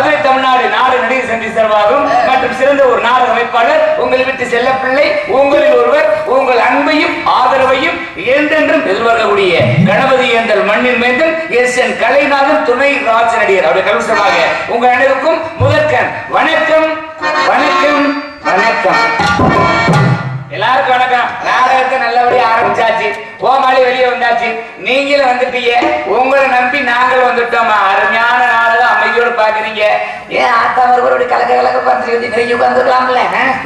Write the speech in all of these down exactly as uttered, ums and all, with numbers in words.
மதுரை தமிழ்நாடு நாடு நடிகர் சந்தி சார்பாகவும் மற்றும் சிறந்த ஒரு நாடக அமைப்பாளர் உங்கள் வீட்டு செல்ல பிள்ளை உங்களில் ஒருவர் உங்கள் அன்பையும் ஆதரவையும் என்றென்றும் எதிர்பார்க்கக்கூடிய கணபதி என்ற மண்ணின் மேந்தன் எஸ் என் கலைநாதன் துணை ராஜ நடிகர் அவருடைய கலசமாக உங்கள் அனைவருக்கும் முதற்கண் வணக்கம் வணக்கம் வணக்கம். எல்லாருக்கும் வணக்கம். நாடகத்தை நல்லபடியா ஆரம்பிச்சாச்சு. கோமாளி வெளியே வந்தாச்சு. நீங்களும் வந்துட்டீங்க. உங்களை நம்பி நாங்களும் வந்துட்டோமா. அருமையான நாடகம் அமைதியோடு பாக்குறீங்க. ஏன் ஆத்தா மறுபடியும் கலக்க கலக்க பார்த்து நீங்க உட்காந்துக்கலாம்ல.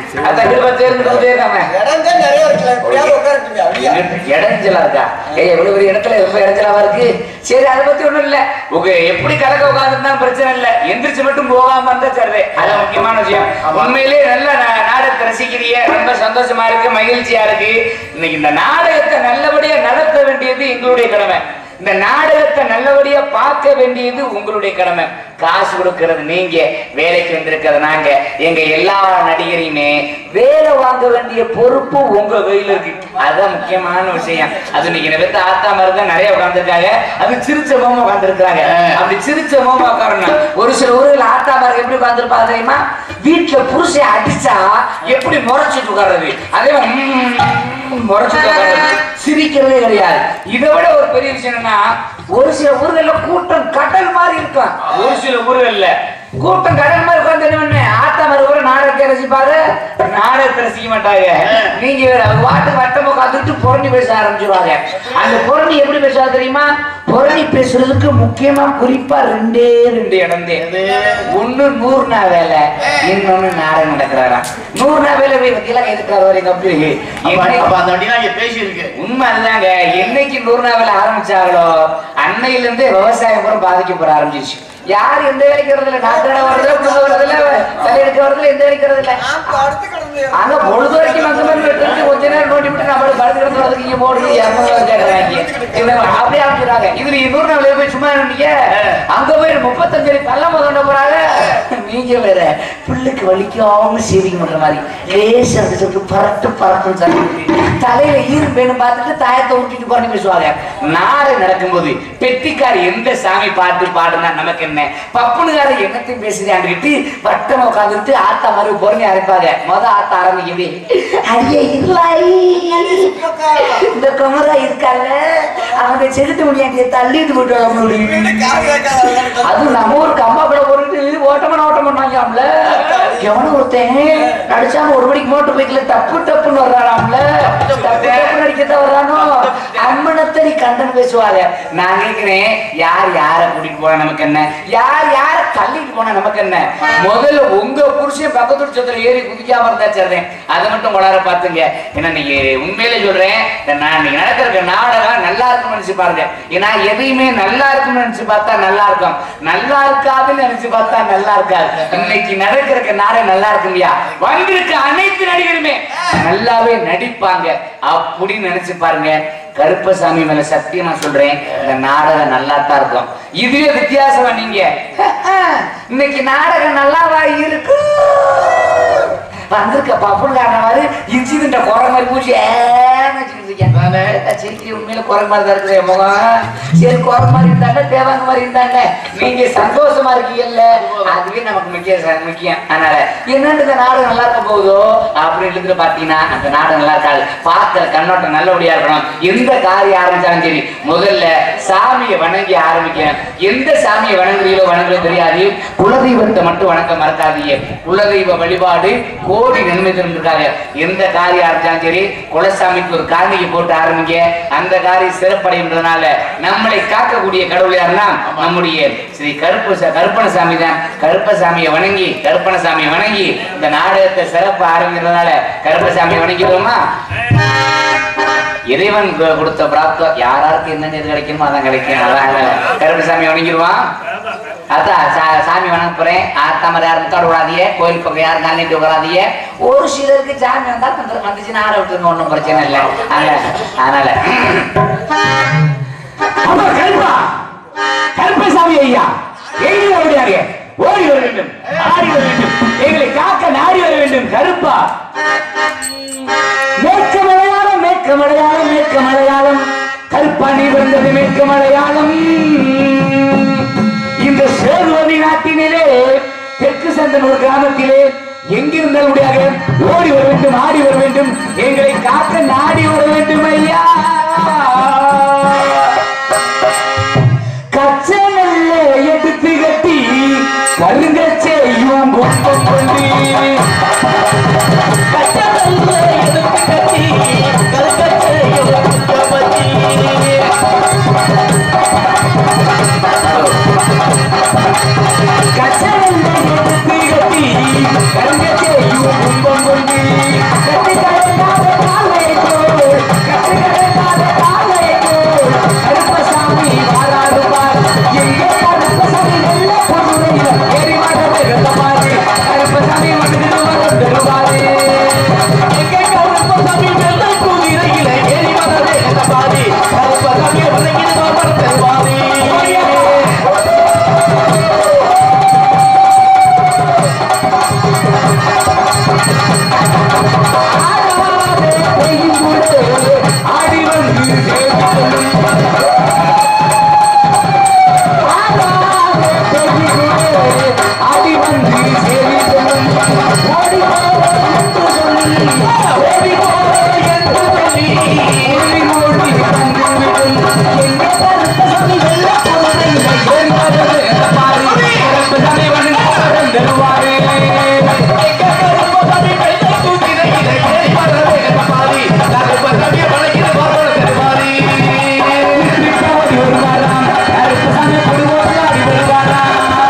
இடைஞ்சலா இருக்கா? எவ்வளவு பெரிய இடத்துல ரொம்ப இடைஞ்சலாவா இருக்கு. சரி, அதை பத்தி ஒண்ணும் இல்ல. உங்க எப்படி கலக்க உட்காந்துருந்தாலும் பிரச்சனை இல்ல. எந்திரிச்சு மட்டும் போகாம இருந்தா சரி. அது முக்கியமான விஷயம். உண்மையிலேயே நல்ல நாடகத்தை ரசிக்கிறீங்க. ரொம்ப சந்தோஷமா இருக்கு, மகிழ்ச்சியா இருக்கு. இன்னைக்கு இந்த நாடகத்தை நல்லபடியா நடத்த வேண்டியது எங்களுடைய கடமை. இந்த நாடகத்தை நல்லபடியா பார்க்க வேண்டியது உங்களுடைய கடமை. காசு கொடுக்கிறது நீங்க, வேலைக்கு வந்திருக்கிறது நாங்க. எங்க எல்லா நடிகரையுமே வேலை வாங்க வேண்டிய பொறுப்பு உங்க கையில இருக்கு. அதுதான் முக்கியமான விஷயம். அது இன்னைக்கு நிறைய ஆத்தா மாதிரி நிறைய உட்காந்துருக்காங்க. அது சிரிச்ச மோமா உட்காந்துருக்காங்க. அப்படி சிரிச்ச மோமா உட்காரணும். ஒரு சில ஊர்கள் ஆத்தா மாதிரி எப்படி உட்காந்துருப்பா தெரியுமா? வீட்டுல புருஷை அடிச்சா எப்படி முறைச்சிட்டு உட்கார்றது, அதே முறைச்சிட்டு உட்கார்றது, சிரிக்கிறதே கிடையாது. இதை விட ஒரு பெரிய விஷயம் என்னன்னா, ஒரு சில ஊர்கள்ல கூட்டம் கடல் மாதிரி இருக்கும். ஒரு சில ஊர்கள்ல கூட்டம் கடல் மாதிரி உட்கார்ந்து என்ன ஆத்தா மாதிரி கூட நாடகத்தை ரசிப்பாரு, நாடகத்தை ரசிக்க மாட்டாங்க. நீங்க வாட்டு வட்டமா உட்காந்துட்டு புரணி பேச ஆரம்பிச்சிருவாங்க. அந்த புரணி எப்படி பேசுவாங்க தெரியுமா? புரணி பேசுறதுக்கு முக்கியமா குறிப்பா ரெண்டே ரெண்டு இடம். ஒண்ணு நூறு நாள் வேலை, இன்னொன்னு நாடகம் நடக்கிறாராம். நூறு நாள் வேலை போய் வக்கீலாம் எதுக்காக வரீங்க அப்படி பேசி இருக்கு. உண்மை அதுதாங்க. என்னைக்கு நூறு நாள் வேலை ஆரம்பிச்சாங்களோ அன்னையில இருந்தே விவசாயம் பூரா பாதிக்கப்பட ஆரம்பிச்சிருச்சு. யார் எந்த வேலைக்கு வரதில்ல, நாட்டு வரதில்ல, புது வரதில்ல, தலையெடுக்க வரதில்ல, எந்த வேலைக்கு வரதில்ல. ஆனா பொழுது வரைக்கும் அந்த மாதிரி கொஞ்ச நேரம் நோட்டி விட்டு நம்மளுக்கு படுத்து கிடந்து வரதுக்கு இங்க போடுறது அப்படியே ஆரம்பிச்சுறாங்க. இதுல இன்னொரு நாள் போய் சும்மா நீங்க அங்க போய் முப்பத்தஞ்சு பள்ளம் கொண்ட போறாங்க. நீங்க வேற பிள்ளைக்கு வலிக்காம சேவிங் பண்ற மாதிரி லேசா சொல்லிட்டு பரட்டு பரட்டுன்னு சொல்லி தலையில ஈரும் பேணும் பார்த்துட்டு தாயத்தை ஊட்டிட்டு போறேன்னு பேசுவாங்க. நாடு நடக்கும்போது பெட்டிக்கார் எந்த சாமி பாட்டு பாடுனா நமக்கு என்ன, பப்புனுக்கார என்னத்தையும் பேசுறான்ட்டு வட்டமா உட்காந்துட்டு ஆத்தா மாதிரி பொறுமை அரைப்பாங்க. மொத ஆத்தா ஆரம்பிக்குது, ஐயே இல்லை இந்த குமரா இருக்காங்க அவங்க செலுத்த முடியாது தள்ளிட்டு போயிட்டு அது நம்ம ஒரு கம்மா பட போட்டு ஓட்டமான ஓட்டம் பண்ணாங்களாம்ல. எவனும் ஒருத்தன் நடிச்சாம ஒரு மணிக்கு மோட்டர் பைக்ல தப்பு டப்புன்னு வர்றானாம்ல. நடிக்கத்தான் வர்றானோ அம்மனத்தடி கண்டன் பேசுவாங்க. நான் கேட்கிறேன், யார் யார கூட்டிட்டு போனா நமக்கு என்ன, யார் யார தள்ளிட்டு போனா நமக்கு என்ன? முதல்ல உங்க புருஷன் பக்கத்து சொத்துல ஏறி குதிக்காம இருந்தா சரிதான். அதை மட்டும் கொண்டாட பாத்துங்க. ஏன்னா நீங்க உண்மையிலே சொல்றேன், நான் நீங்க நடக்கிற நாடகம் நல்லா இருக்கும்னு நினைச்சு பாருங்க. ஏன்னா எதையுமே நல்லா இருக்கும்னு நினைச்சு பார்த்தா நல்லா இருக்கும், நல்லா இருக்காதுன்னு நினைச்சு பார்த்தா நல்லா இருக்காது. இன்னைக்கு நடக்கிற நாடகம் நல்லா இருக்கு இல்லையா? வந்திருக்க அனைத்து நடிகருமே நல்லாவே நடிப்பாங்க அப்படின்னு நினைச்சு பாருங்க. கருப்பசாமி மேல சத்தியமா சொல்றேன், இந்த நாடகம் நல்லா தான் இருக்கும். இதுவே வித்தியாசமா நீங்க இன்னைக்கு நாடகம் நல்லாவா இருக்கு வந்திருக்க பப்புன்காரன மாதிரி இன்சிடென்ட் குறை மாதிரி பூச்சி சிரிக்கிறி. உண்மையில குறை மாதிரி தான் இருக்கிற முகம். சரி, குறை மாதிரி இருந்தாங்க, தேவாங்க மாதிரி இருந்தாங்க. நீங்க சந்தோஷமா இருக்கீங்கல்ல, அதுவே நமக்கு முக்கியம் முக்கியம். அதனால என்னன்னு இந்த நாடகம் நல்லா இருக்க போகுதோ அப்படின்னு பாத்தீங்கன்னா அந்த நாடகம் நல்லா இருக்காது. பார்க்கிற கண்ணோட்டம் நல்லபடியா இருக்கணும். எந்த காரியம் ஆரம்பிச்சாலும் சரி முதல்ல சாமியை வணங்கி ஆரம்பிக்கணும். எந்த சாமியை வணங்குறீங்களோ வணங்குறது தெரியாது, குலதெய்வத்தை மட்டும் வணங்க மறக்காதீங்க. குலதெய்வ வழிபாடு கோடி நன்மை தெரிஞ்சிருக்காங்க. எந்த காரியம் ஆரம்பிச்சாலும் சரி குலசாமிக்கு ஒரு காரணிக்கு போட்டு ஆரம்பிங்க. அந்த காரியம் சிறப்படைன்றதுனால நம்மளை காக்கக்கூடிய கடவுள் யாருன்னா நம்முடைய ஸ்ரீ கருப்பு கருப்பணசாமி தான். கருப்பசாமியை வணங்கி கருப்பணசாமியை வணங்கி இந்த நாடகத்தை சிறப்பு ஆரம்பிக்கிறதுனால கருப்பசாமியை வணங்கிடுவோமா? இறைவன் கொடுத்த பிராப்தம் யாராருக்கு என்னென்ன எது கிடைக்கணுமோ அதான் கிடைக்கும். அதான் கருப்பசாமி வணங்கிடுவான். அதான் சாமி வணங்க போறேன். ஆத்தா மாதிரி யாரும் முத்தாட விடாதீங்க, கோயில் பக்கம் யாரும் காலிட்டு விடாதீங்க. ஒரு சிலருக்கு சாமி வந்தா கொஞ்சம் வந்துச்சுன்னா ஆட விட்டுருங்க, ஒன்றும் பிரச்சனை இல்லை. அதனால கருப்பசாமி ஐயா எங்கே ஓடியாங்க, ஓடி வர வேண்டும், ஆடி வர வேண்டும், எங்களை காக்க நாடி வர வேண்டும். கருப்பா மேற்க மலையாளம் மேற்க மலையாளம் மேற்க மலையாளம் கருப்பா நீ வந்தது மேற்க மலையாளம். இந்த சேதுபதி நாட்டினிலே சந்தனூர் கிராமத்திலே எங்கிருந்தால் முடியாக ஓடி வர வேண்டும், ஆடி வர வேண்டும், எங்களை காக்க நாடி வர வேண்டும் ஐயா. கச்சனல்ல எடுத்து கட்டி கருங்க செய்யும் குப்பம் கொண்டு கச்சனல்ல எடுத்து கட்டி கருங்க செய்யும் குப்பமதி கச்சனல்ல எடுத்து கட்டி கருங்க செய்யும் குப்பம் கொண்டு கட்டி கலங்காத காலையோ கட்டி கலங்காத காலையோ கருப்பசாமி வாராது பார் எங்கே கருப்பசாமி நல்ல பொருளையில எரிவாட வெறுத்த பாரு கருப்பசாமி வந்து வருவாரு எங்கே கருப்பசாமி நல்ல குதிரையில எரிவாட வெறுத்த பாரு கருப்பசாமி வரையில் வருவாரு. ஆடி வந்து ஆடி வந்து சேரி சொல்லும் ஓடி ஓடி என்று சொல்லி ஓடி ஓடி வந்து எங்க கருப்பசாமி வெள்ள பொருளையில ஏறிவாரு பாரு கருப்பசாமி வந்து தருவாரு எங்க கருப்பசாமி வெள்ள குதிரையில ஏறிவாரு பாரு கருப்பசாமி வளைக்கிற பாரு தருவாரு ஓடி வருவாராம் கருப்பசாமி பொதுவாக ஆடி வருவாராம்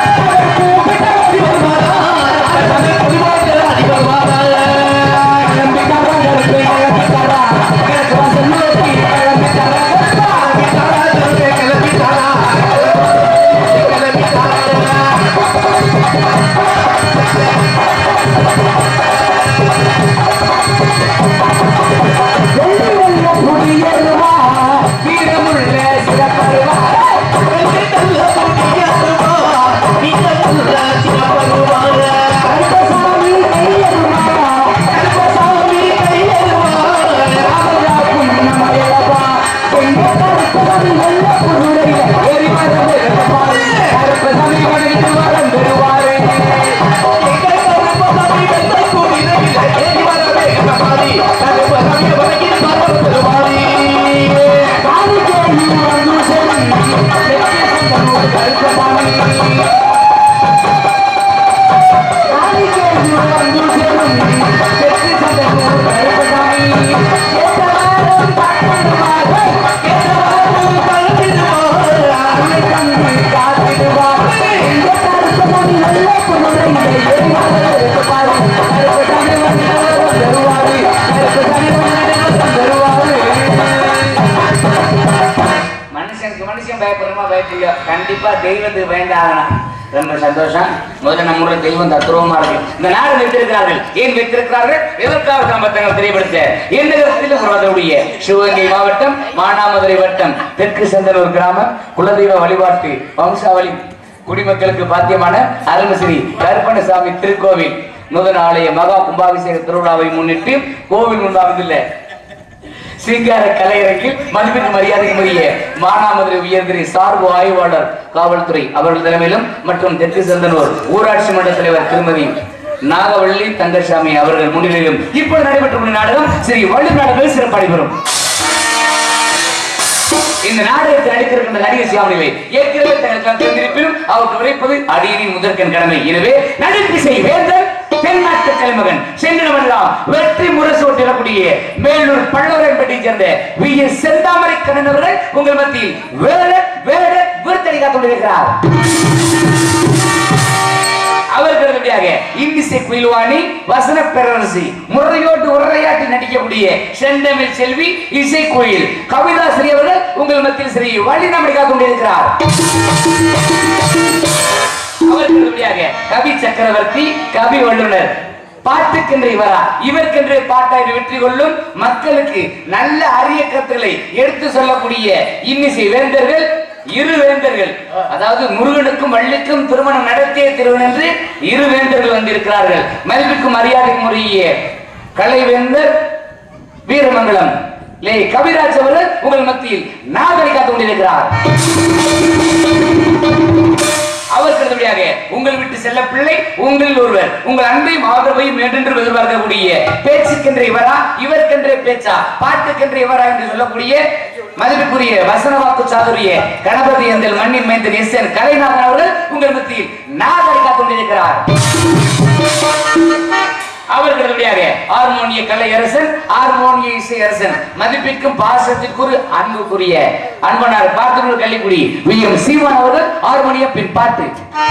கண்டிப்பா தெய்வத்துக்கு பயந்தாகணும். ரொம்ப சந்தோஷம். முதல்ல நம்முடைய தெய்வம் தத்துவமா இருக்கு. இந்த நாடு வைத்திருக்கிறார்கள். ஏன் வைத்திருக்கிறார்கள்? எதற்காக சம்பத்தங்கள் தெரியப்படுத்த எந்த விதத்திலும் சிவகங்கை மாவட்டம் மானாமதுரை வட்டம் தெற்கு சந்தனூர் கிராமம் குலதெய்வ வழிபாட்டு வம்சாவளி குடிமக்களுக்கு பாத்தியமான அருள்மிஸ்ரீ கருப்பணசாமி திருக்கோவில் நூதன ஆலய மகா கும்பாபிஷேக திருவிழாவை முன்னிட்டு கோவில் முன்பாகத்தில் சிங்கார கலையரங்கில் மதிப்பிற்கு மரியாதைக்குரிய மானாமதுரை உயர்திரி சார்பு ஆய்வாளர் காவல்துறை அவர்கள் தலைமையிலும் மற்றும் தெற்கு சந்தனூர் ஊராட்சி மன்ற தலைவர் திருமதி நாகவள்ளி தங்கசாமி அவர்கள் முன்னிலையிலும் இப்போது நடைபெற்ற நாடகம் ஸ்ரீ வள்ளி நாடகம் சிறப்பாடி வரும். இந்த நாடகத்தை நடித்திருக்கின்ற நடிகர் சியாமணிவை ஏற்கனவே தங்களிருப்பினும் அவருக்கு உரைப்பது அடியனின் முதற்கன் கடமை. எனவே நடிப்பிசை வேந்தர் தென்னாட்டு தலைமகன் செங்கனவெல்லாம் வெற்றி முரசோட்டிடக்கூடிய மேலூர் பல்லவரன்பட்டி சேர்ந்த வி எஸ் செந்தாமரை கண்ணன் அவர்கள் உங்கள் மத்தியில் வேட வேட விருத்தடி காத்துள்ளார். அவர்களுடைய இந்திசை குயில்வாணி வசன பேரரசி முறையோட்டு உரையாட்டி நடிக்கக்கூடிய செந்தமிழ் செல்வி இசை கோயில் கவிதாசிரி அவர்கள் உங்கள் மத்தியில் ஸ்ரீ வள்ளி நாமரை காத்துள்ளார். அவர்களுடைய கவி சக்கரவர்த்தி கவி வல்லுநர் பாட்டுக்கென்று இவரா இவருக்கென்று பாட்டாய் வெற்றி கொள்ளும் மக்களுக்கு நல்ல அரிய கருத்துக்களை எடுத்து சொல்லக்கூடிய இன்னிசை வேந்தர்கள் இரு வேந்தர்கள், அதாவது முருகனுக்கும் வள்ளிக்கும் திருமணம் நடத்திய திருவன் என்று இரு வேந்தர்கள் வந்திருக்கிறார்கள். மதிப்புக்கும் மரியாதைக்கும் உரிய கலைவேந்தர் வீரமங்கலம் லே கவிராஜ் அவர்கள் உங்கள் மத்தியில் நாகரை காத்துக் கொண்டிருக்கிறார். அவர்களுடைய உங்கள் விட்டு செல்ல பிள்ளை உங்களில் ஒருவர் உங்கள் அன்பையும் ஆதரவையும் என்றென்று எதிர்பார்க்கக்கூடிய பேச்சுக்கென்ற இவரா இவருக்கென்ற பேச்சா பாட்டுக்கென்ற இவரா என்று சொல்லக்கூடிய மதிப்புக்குரிய வசனவாக்கு சாதுரிய கணபதி எந்தல் மண்ணின் மைந்தன் எஸ் என் கலைநாதன் அவர்கள் உங்கள் மத்தியில் நாகரிகா கொண்டிருக்கிறார். அவர்களுடைய ஹார்மோனிய கலையரசன் ஹார்மோனிய இசையரசன் மதிப்பிற்கும் பாசத்திற்குரிய அன்புக்குரிய அன்பனார் பார்த்து கல்லிக்குடி வி எம் சீமான் அவர்கள் ஹார்மோனிய பின் பாட்டு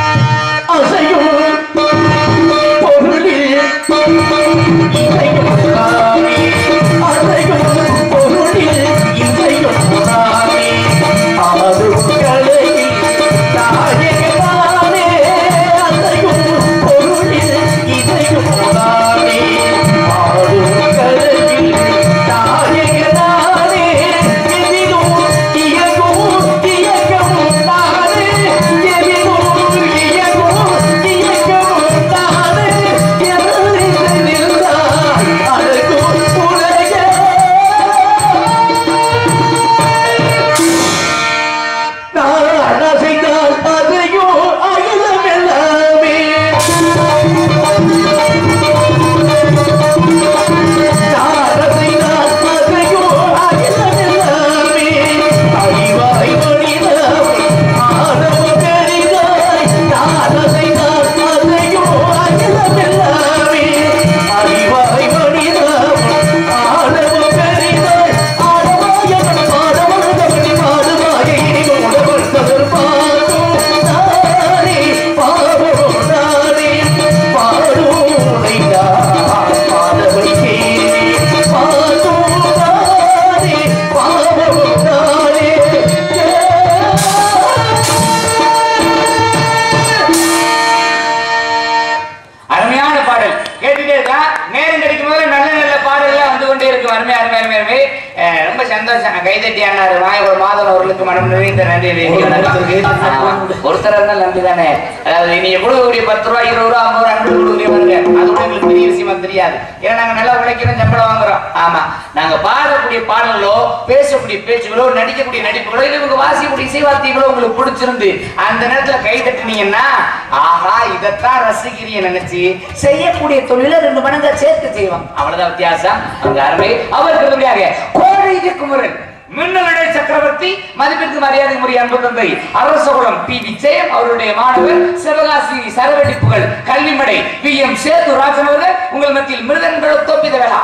நடிக்கக்கூடிய நடிப்புகளோ இவங்க வாசிக்கக்கூடிய இசைவார்த்தைகளோ உங்களுக்கு பிடிச்சிருந்து அந்த நேரத்துல கை தட்டினீங்கன்னா ஆஹா இதைத்தான் ரசிக்கிறீங்க நினைச்சு செய்யக்கூடிய தொழில ரெண்டு மடங்கா சேர்த்து செய்வாங்க. அவ்வளவுதான் வித்தியாசம். அங்க அருமை அவர்களுடைய கோழி குமரன் மின்னலுடைய சக்கரவர்த்தி மதிப்பிற்கு மரியாதைக்குரிய அன்பு தந்தை அரசகுலம் பி விஜயம் அவருடைய மாணவர் சிவகாசி சரவெடிப்புகள் கல்விமடை வி எம் சேது ராஜன் அவர்கள் உங்கள் மத்தியில் மிருதங்கள் தோப்பித வேளா.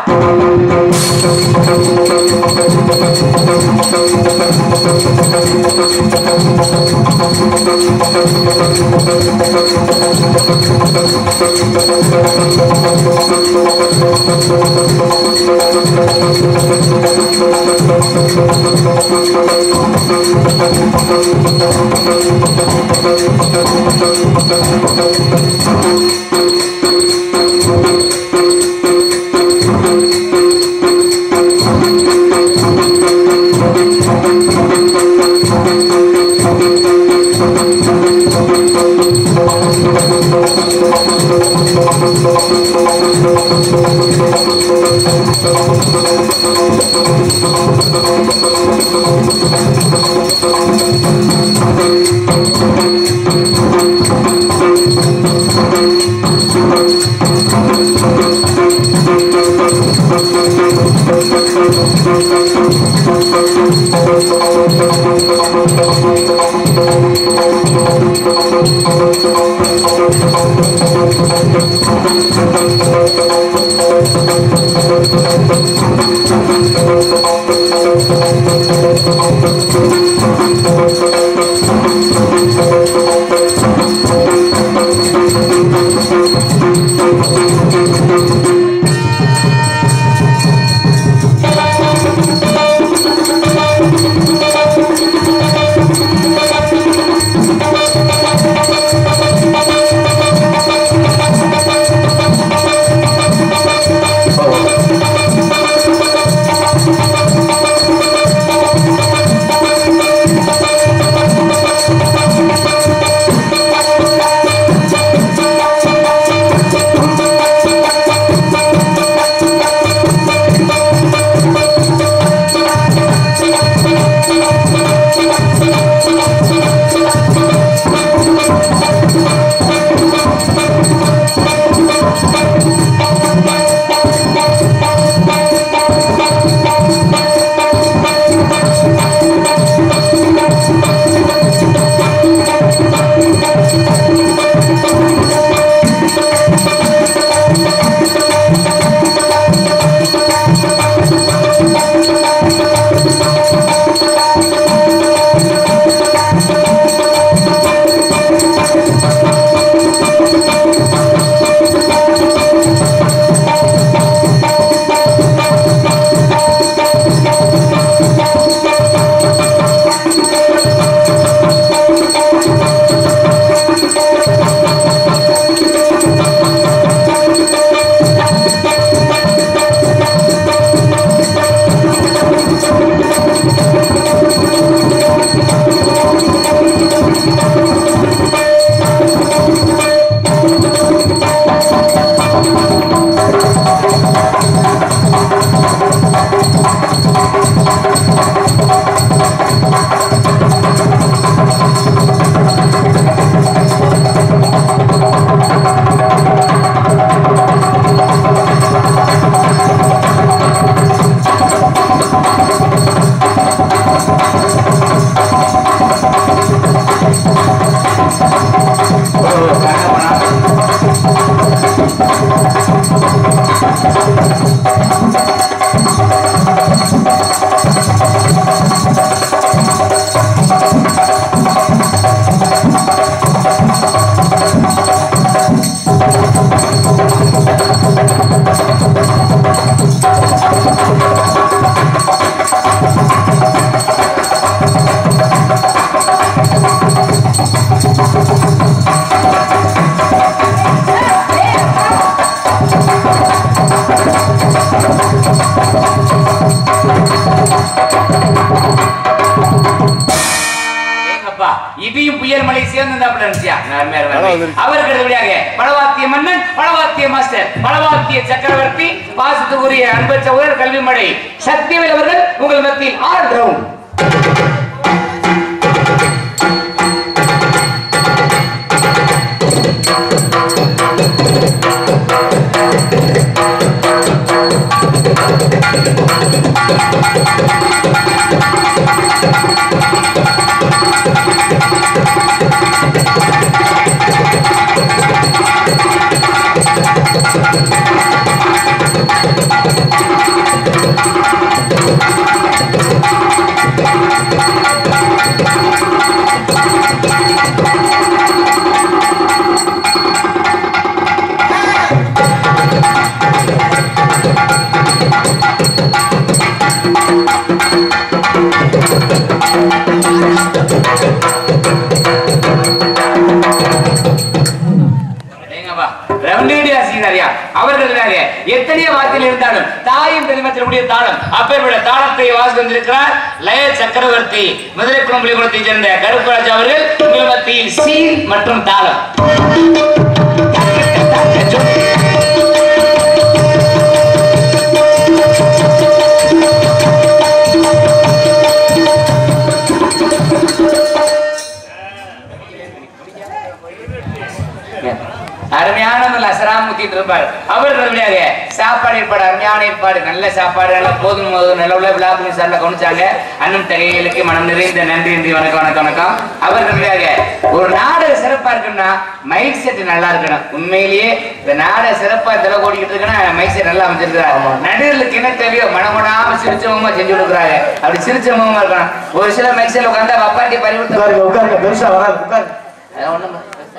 இடியும் புயல் மலை சேர்ந்து அவர்களுடைய பலவாத்திய மன்னன், பலவாத்திய மாஸ்டர், பலவாத்திய சக்கரவர்த்தி, பாசத்துக்குரிய அன்பற்ற உயர் கல்வி மழை சக்திவேல் அவர்கள் உங்கள் மத்தியில் ஆல் ரவுண்ட். அவர்களுக்காக எத்தனையோ வார்த்தையில் இருந்தாலும் தாயும் பெருமத்தினுடைய தாளம் அப்பேற்பட்ட தாளத்தை வாசி வந்திருக்கிறார் லய சக்கரவர்த்தி மதுரை குளம்புலி குளத்தை சேர்ந்த கருப்பராஜ் அவர்கள் உங்கள் மத்தியில் சீன் மற்றும் தாளம். அருமையான அசராமூத்தி இருப்பார் அவர்களுடைய சாப்பாடு ஏற்பாடு அருமையான ஏற்பாடு நல்ல சாப்பாடு நல்ல போதும் நல்ல உள்ள விழாக்கள் சார்ல கவனிச்சாங்க. அண்ணன் தகைகளுக்கு மனம் நிறைந்த நன்றி நன்றி வணக்கம் வணக்கம் வணக்கம். அவர்களுடைய ஒரு நாடக சிறப்பா இருக்குன்னா மைக் செட் நல்லா இருக்கணும். உண்மையிலேயே இந்த நாடக சிறப்பா தலை ஓடிக்கிட்டு இருக்குன்னா மைக் செட் நல்லா அமைச்சிருக்கிறாங்க. நடுவர்களுக்கு என்ன தேவையோ மனமடாம சிரிச்சவமா செஞ்சு கொடுக்குறாங்க. அப்படி சிரிச்சவமா இருக்கணும். ஒரு சில மைக் செட்ல உட்காந்தா அப்பாட்டி பறிவுறுத்த உட்காருங்க பெருசா வராது உட்காரு ஒண்ணும்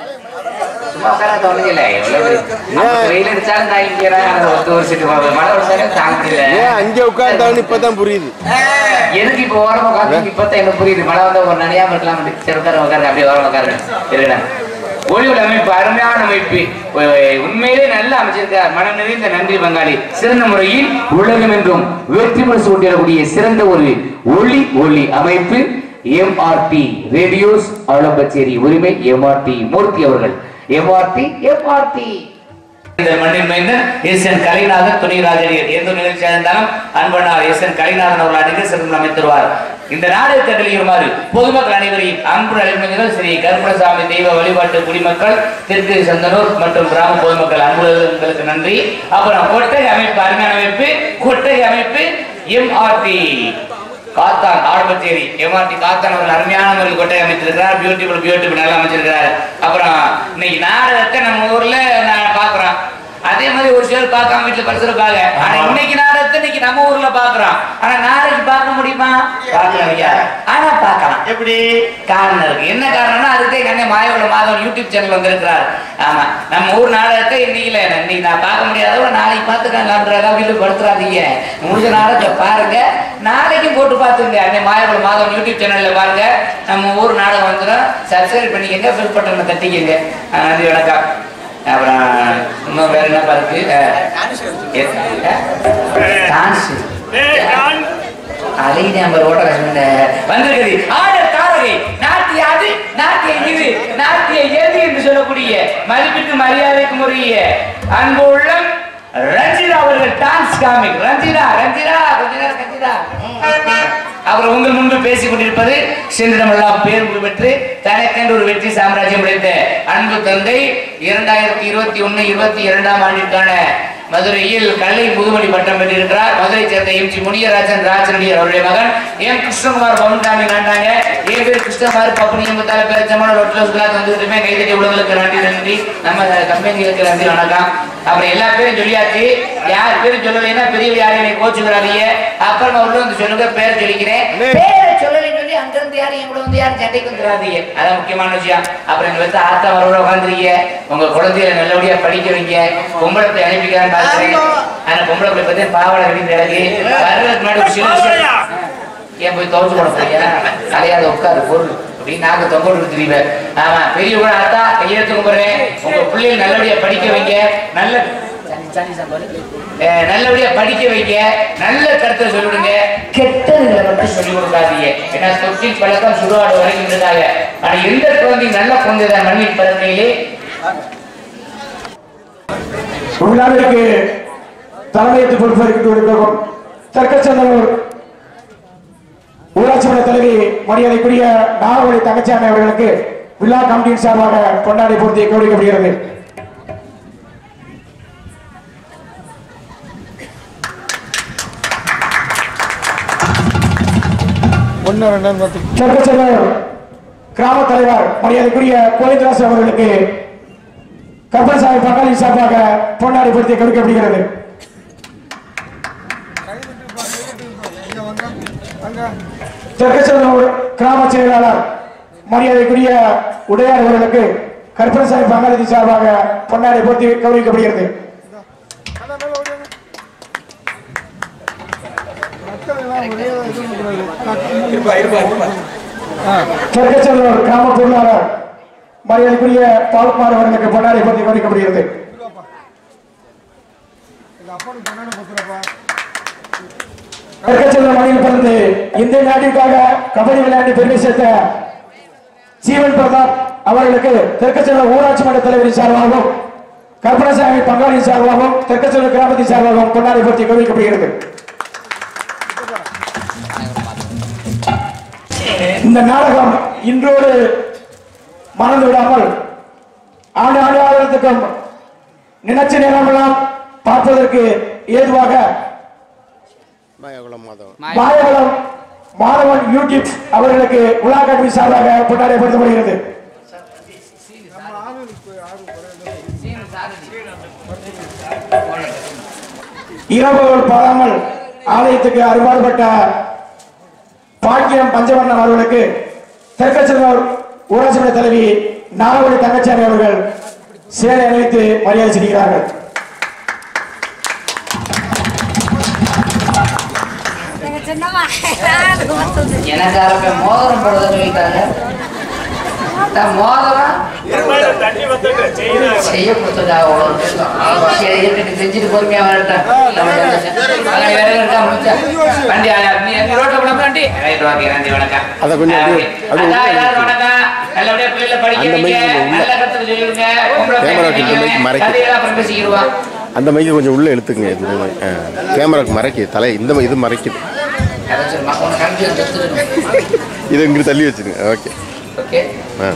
சும்மா உட்காராத ஒண்ணும் இல்லை. எவ்வளவு வெயில் அடிச்சாலும் தாங்கிக்கிறாங்க. ஒரு சிட்டு மழை அடிச்சாலும் தாங்க முடியல. அங்கே உட்கார்ந்தாலும் இப்பதான் புரியுது எதுக்கு இப்ப ஓரமா உட்காந்து இப்பதான் எனக்கு புரியுது. மழை வந்தா ஒரு நனையாம இருக்கலாம். சரி உட்கார உட்காரு அப்படியே ஓரம் உட்காருங்க. சரிடா ஒளிவுல அமைப்பு அருமையான அமைப்பு உண்மையிலே நல்லா அமைச்சிருக்கார். மனம் நிறைந்த நன்றி பங்காளி. சிறந்த முறையில் உலகம் என்றும் வெற்றி முரசு கொண்டிடக்கூடிய சிறந்த ஒரு ஒளி ஒளி அமைப்பு எம்ஆர்டி ரேடியோஸ் ஆலம்பச்சேரி உரிமை எம்ஆர்டி மூர்த்தி அவர்கள். எம்ஆர்டி எம்ஆர்டி இந்த மண்ணின் மைந்தன் எஸ் என் கலைநாதன் துணைராஜர் எந்த நிகழ்ச்சியாக இருந்தாலும் அன்பனார் எஸ் என் கலைநாதன் அவர்கள் அணிந்து சிறந்து அமைத்திருவார். இந்த நாடகத்தை வெளியிடுமாறு பொதுமக்கள் அனைவரையும் அன்பு அழைப்புகள் ஸ்ரீ கருப்பணசாமி தெய்வ வழிபாட்டு குடிமக்கள் தெற்கு சந்தனூர் மற்றும் கிராம பொதுமக்கள் அன்புகளுக்கு நன்றி. அப்புறம் கொட்டகை அமைப்பு அருமையான அமைப்பு கொட்டகை அமைப்பு எம்ஆர்டி காத்தான் ஆடம்பச்சேரி எம்ஆர்டி காத்தான் அவர்கள் அருமையான முறையில் கொட்டை அமைச்சிருக்கிறார். பியூட்டிஃபுல் பியூட்டிஃபுல் நல்லா அமைச்சிருக்கிறார். அப்புறம் இன்னைக்கு நாடகத்தை நம்ம ஊர்ல நான் பாக்குறோம். அதே மாதிரி ஒரு சிலர் பார்க்காம வீட்டுல படிச்சிருப்பாங்க. ஆனா இன்னைக்கு நாடகத்தை இன்னைக்கு நம்ம ஊர்ல பாக்குறோம். ஆனா நாளைக்கு பார்க்க முடியுமா? பார்க்கலாம் ஐயா. ஆனா பார்க்கலாம். எப்படி காரணம் இருக்கு. என்ன காரணம்னா அதுக்கே கண்ணே மாயவள மாதவன் யூடியூப் சேனல் வந்திருக்கிறார். ஆமா நம்ம ஊர் நாடகத்தை இன்னைக்கு இன்னைக்கு நான் பார்க்க முடியாதவங்க நாளைக்கு பார்த்துக்காங்க. வீட்டுல படுத்துறாதீங்க. முடிஞ்ச நாடகத்தை பாருங்க. நாளைக்கும் போட்டு பார்த்துங்க. அன்னை மாயவள மாதவன் யூடியூப் சேனல்ல பாருங்க. நம்ம ஊர் நாடகம் வந்துடும். சப்ஸ்கிரைப் பண்ணிக்கங்க. ஃபில் பட்டனை தட்டிக்கங்க. நன்றி வணக்கம். அப்புறம் இன்னும் வேற என்ன பாருக்கு அலை நம்பர் ஓட்ட வந்திருக்குது. ஆடல் தாரகை நாட்டிய அது நாட்டிய இது நாட்டிய எது என்று சொல்லக்கூடிய மதிப்பிற்கு மரியாதைக்கு முறைய அன்பு உள்ளம் ரஞ்சிதா அவர்கள் டான்ஸ் காமிக். ரஞ்சிதா ரஞ்சிதா ரஞ்சிதா ரஞ்சிதா அப்புறம் உங்கள் முன்பு பேசிக் கொண்டிருப்பது சென்றிடமெல்லாம் பேர் பெற்று தனக்கென்று ஒரு வெற்றி சாம்ராஜ்யம் படைத்த அன்பு தந்தை இரண்டாயிரத்தி இருபத்தி ஒன்னு இருபத்தி இரண்டாம் ஆண்டிற்கான மதுரையில் கலை முதுமொழி பட்டம் பெற்றிருக்கிறார். மதுரை சேர்ந்த எம் ஜி முனியராஜன் ராஜனடியார் அவருடைய மகன். எம் கிருஷ்ணகுமார் பவுன்சாமி நாட்டாங்க. ஏன் பேர் கிருஷ்ணகுமார் பப்புனியும் முத்தால பேரச்சமான லொட்லோஸ்லாம் வந்துட்டுமே கைதட்டி உலகளுக்கு நன்றி நன்றி. நம்ம கம்பெனிகளுக்கு நன்றி வணக்கம். அப்புறம் எல்லா பேரும் சொல்லியாச்சு. யார் பேரும் சொல்லலைன்னா பெரியவர் யாரையும் என்னை கோச்சுக்கிறாதீங்க. அப்புறம் உள்ள வந்து சொல்லுங்க, பேர் சொல்லிக்கிறேன். பேரை சொல்லலைன்னு சொல்லி அங்கிருந்து யாரும் என் கூட வந்து யாரும் சண்டைக்கு வந்துடாதீங்க. அதான் முக்கியமான விஷயம். அப்புறம் எங்க வந்து ஆத்தா வரவோட உட்காந்துருக்கீங்க. உங்க குழந்தைகளை நல்லபடியா படிக்க வைங்க. பொம்பளை போய் அனுப்பிக்கிறான்னு பாக்குறேன். ஆனா பொம்பளை போய் பத்தி பாவடை வெடிந்து கிடக்கு. வர்றதுக்கு முன்னாடி ஏன் போய் துவச்சு போட போறீங்க? தலையாத உட்காரு பொருள் அப்படின்னு நாங்க தொங்க கொடுத்துருவீங்க. ஆமா, பெரிய கூட ஆத்தா கையெழுத்து கும்பிடுறேன். உங்க பிள்ளைகள் நல்லபடியா படிக்க வைங்க. நல்ல நல்லபடியா படிக்க வைங்க. நல்ல கருத்தை சொல்லிவிடுங்க. கெட்டதுகளை மட்டும் சொல்லிக் கொடுக்காதீங்க. ஏன்னா தொட்டில் பழக்கம் சுடுகாடு வரைக்கும் இருந்தாங்க. ஆனா எந்த குழந்தை நல்ல குழந்தைதான் மண்ணின் பரப்பிலே. விழாவிற்கு தலைமையேற்று பொறுப்பேற்கும் தெற்கச்சந்தூர் ஊராட்சி மன்ற தலைவி மரியாதைக்குரிய நாகவழி தங்கச்சாமி அவர்களுக்கு விழா கமிட்டியின் சார்பாக கொண்டாடி பூர்த்தி கௌரவிக்கப்படுகிறது. தெற்கச்சந்தூர் கிராம தலைவர் மரியாதைக்குரிய கோவிந்தராசு அவர்களுக்கு கப்பல்சாமி பங்காளி சார்பாக பொன்னாடி பூர்த்தி கௌரவிக்கப்படுகிறது. தெற்கச்சந்தூர் கிராம செயலாளர் மரியாதைக்குரிய உடையார் அவர்களுக்கு கருப்பணசாமி பங்காளி சார்பாக பொன்னாடை போட்டி கௌரவிக்கப்படுகிறது. தெற்கச்சந்தூர் கிராம பொருளாளர் மரியாதைக்குரிய பால்குமார் அவர்களுக்கு பொன்னாடை போட்டி கௌரவிக்கப்படுகிறது. தெற்கச்சந்தூர் மண்ணில் பிறந்து இந்திய நாட்டிற்காக கபடி விளையாட்டு பெருமை சேர்த்த ஜீவன் பிரதாப் அவர்களுக்கு தெற்கச்சந்தூர் ஊராட்சி மன்ற தலைவரின் சார்பாகவும் கருப்பணசாமி பங்காளி சார்பாகவும் தெற்கச்சந்தூர் கிராமத்தின் சார்பாகவும் பொன்னாடை போட்டி கௌரவிக்கப்படுகிறது. இந்த நாடகம் இன்றோடு மறந்து விடாமல் ஆண்டு ஆண்டு ஆதரத்துக்கும் நினைச்ச நேரமெல்லாம் பார்ப்பதற்கு ஏதுவாக மாயவளம் மாணவன் யூடியூப் அவர்களுக்கு உலா கல்வி சார்பாக கொண்டாடப்படுத்தப்படுகிறது. இரவுகள் பாராமல் ஆலயத்துக்கு அறுபாடுபட்ட பாக்கியம் பஞ்சவர்ணம் அவர்களுக்கு தெற்கச்சந்தூர் ஊராட்சி மன்ற தலைவி நாகவழி தங்கச்சாமி அவர்கள் சேலை அணிவித்து மரியாதை செலுத்துகிறார்கள். எனக்கு மோதிரம் போடுறத சொல்லிட்டாங்க. மோதிரம் செய்ய கொடுத்ததா செஞ்சுட்டு பொறுமையா வரட்டேன். வண்டி ரோட்ல போட வண்டி வணக்கம். வணக்கம். நல்லபடியா பிள்ளைல படிக்க நல்ல கருத்துக்கு சொல்லிருங்க. அப்புறம் பேசிக்கிடுவா. அந்த மைக்கு கொஞ்சம் உள்ள எடுத்துங்க. கேமராக்கு மறைக்குது தலை. இந்த இது மறைக்குது. இது இங்க தள்ளி வச்சுருங்க. ஓகே ஓகே ஆ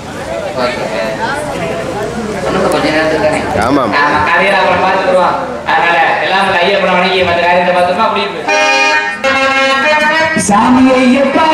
கொஞ்ச நேரத்துக்கு ஆமா காலையில அப்புறம் பார்த்துக்குருவோம். அதனால எல்லாம் ஐயப்பனை வணங்கி மற்ற காரியத்தை பார்த்துமா அப்படி சாமி ஐயப்பா